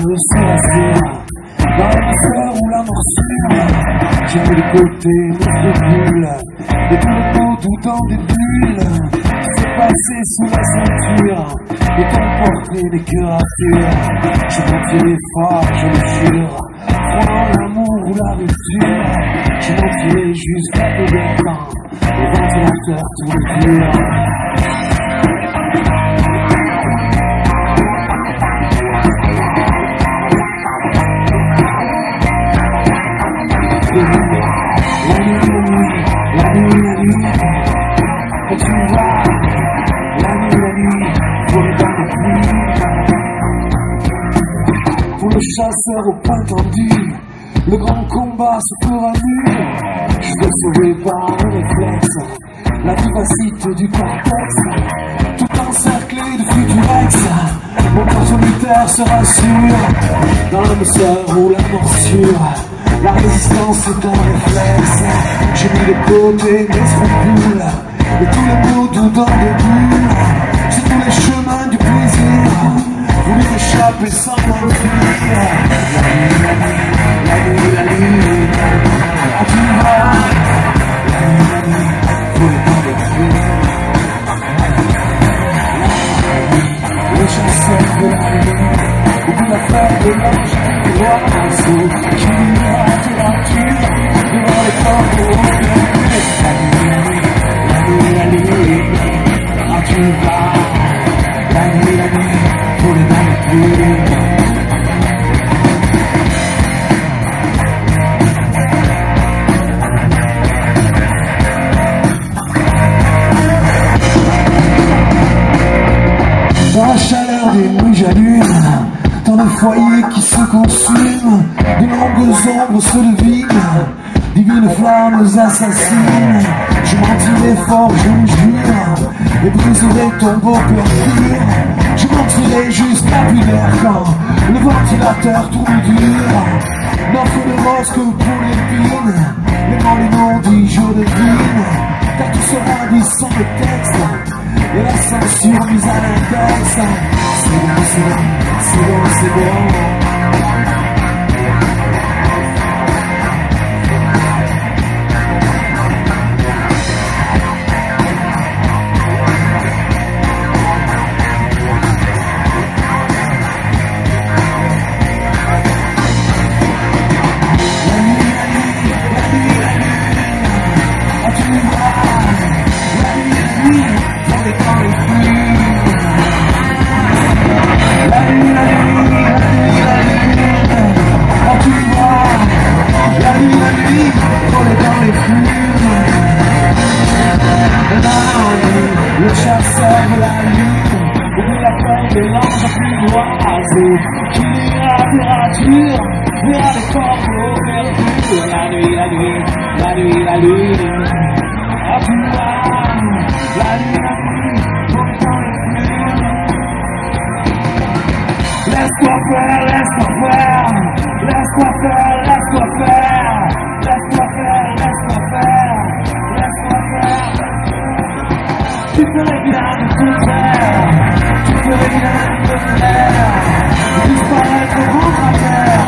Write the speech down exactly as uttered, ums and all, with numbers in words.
de se rassurer. Dans la douceur ou la morsure, j'ai mis de côté mes scrupules et tout le mot tout dans des bulles qui s'est passé sous la ceinture et t'emporter des curatures. J'ai menti fort, je le jure, frôlant l'amour ou la rupture. J'ai menti jusqu'à peu de temps, le ventilateur tout le dur. La nuit, la nuit, la nuit, et tu vois, la nuit, la nuit, pour les dans le pluie. Pour le chasseur au point tendu, le grand combat se fera nu. Je vais sauver par le réflexe, la vivacité du contexte, tout encerclé de futurex. Mon corps solitaire sera sûr, dans la douceur ou la morsure. La résistance est un réflexe. J'ai mis de côté mes scrupules et tous les mots tout dans des bulles. Sur tous les chemins du plaisir, voulu m'échapper sans m'enfuir. La nuit, la nuit, la nuit, la nuit, ah tu vas. La nuit, la nuit, faut le temps d'exprimer. Le chasseur de la nuit, au bout de la fête de l'ange, l'oiseau qui ira de la tue devant les portes de la nuit, la nuit, la nuit, ah tu vas. La nuit, la nuit, pour les dans le pluie. Dans la chaleur des nuits j'allume, dans le foyer qui se consume, de longues ombres se devinent, divines flammes assassines. Je mentirai fort, je le jure, et briserai ton beau cœur pur. Je mentirai jusqu'à plus d'air quand le ventilateur tourne dur. N'offre de rose que pour l'épine, les mots, les noms dits, je devine, car tout sera dit sans le texte, et la censure mise à l'index. C'est bon, c'est bon, c'est bon, c'est bon. Le chasseur de la lune, au bout de la femme de l'ange plus l'oiseau qui ira de rature, verra les corps au verdure. La nuit, la nuit, la nuit, la lune, à tout va. La nuit, la nuit, pour les dans le flux. Laisse-toi faire, laisse-toi faire, laisse-toi faire, laisse-toi faire, laisse-toi faire, laisse-toi faire, laisse-toi faire. Tu ferais bien de te faire, tu ferais bien de te faire, disparaître, rendre à terre.